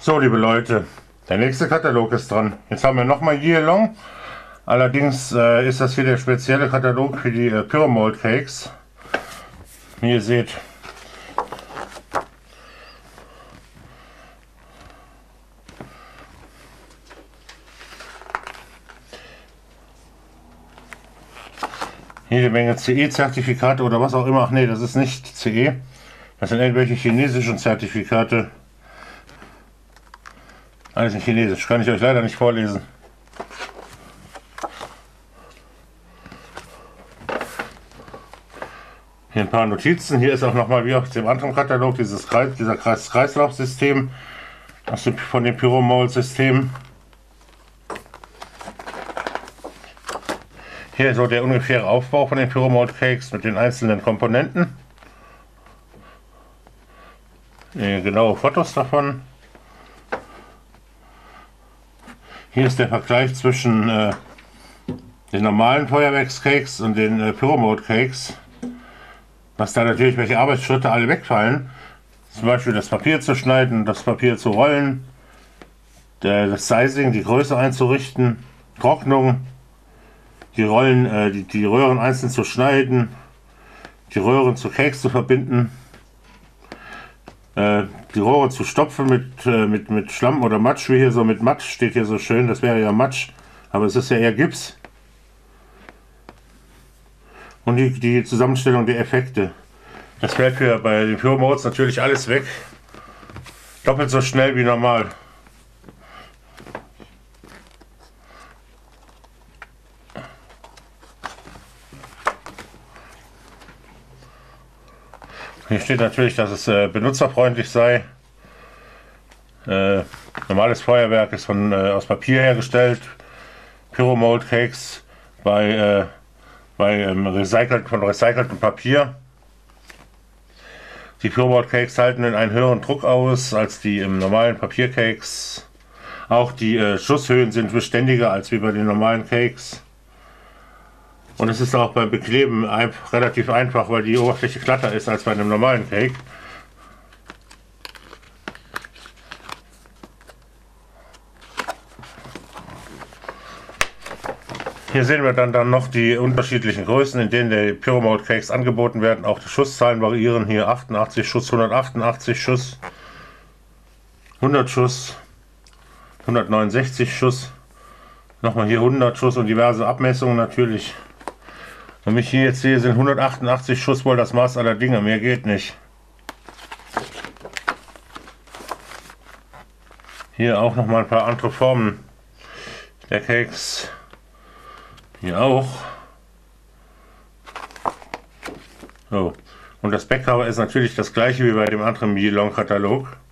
So, liebe Leute, der nächste Katalog ist dran. Jetzt haben wir nochmal Year Long. Allerdings ist das hier der spezielle Katalog für die Pyromold Cakes. Wie ihr seht. Jede Menge CE-Zertifikate oder was auch immer. Ach nee, das ist nicht CE. Das sind irgendwelche chinesischen Zertifikate. Alles in Chinesisch, kann ich euch leider nicht vorlesen. Hier ein paar Notizen. Hier ist auch nochmal wie auf dem anderen Katalog dieser Kreislaufsystem von dem Pyromold-System. Hier so der ungefähre Aufbau von den Pyromold Cakes mit den einzelnen Komponenten. Genaue Fotos davon. Hier ist der Vergleich zwischen den normalen Feuerwerkscakes und den Pyromold Cakes. Was da natürlich welche Arbeitsschritte alle wegfallen. Zum Beispiel das Papier zu schneiden, das Papier zu rollen, das Sizing, die Größe einzurichten, Trocknung, die Rollen, die Röhren einzeln zu schneiden, die Röhren zu Cakes zu verbinden, die Rohre zu stopfen mit Schlamm oder Matsch, wie hier so mit Matsch steht hier so schön, das wäre ja Matsch, aber es ist ja eher Gips. Und die Zusammenstellung der Effekte. Das fällt bei den Pyromods natürlich alles weg. Doppelt so schnell wie normal. Hier steht natürlich, dass es benutzerfreundlich sei. Normales Feuerwerk ist aus Papier hergestellt. Pyromold Cakes von recyceltem Papier. Die Pyromold Cakes halten einen höheren Druck aus als die im normalen Papiercakes. Auch die Schusshöhen sind beständiger als wie bei den normalen Cakes. Und es ist auch beim Bekleben relativ einfach, weil die Oberfläche glatter ist als bei einem normalen Cake. Hier sehen wir dann noch die unterschiedlichen Größen, in denen die Pyromold Cakes angeboten werden. Auch die Schusszahlen variieren. Hier 88 Schuss, 188 Schuss, 100 Schuss, 169 Schuss, nochmal hier 100 Schuss und diverse Abmessungen natürlich. Und wie ich hier jetzt sehe, sind 188 Schuss wohl das Maß aller Dinge, mehr geht nicht. Hier auch nochmal ein paar andere Formen der Cakes. Hier auch. So. Und das Backcover ist natürlich das gleiche wie bei dem anderen Year Long Katalog.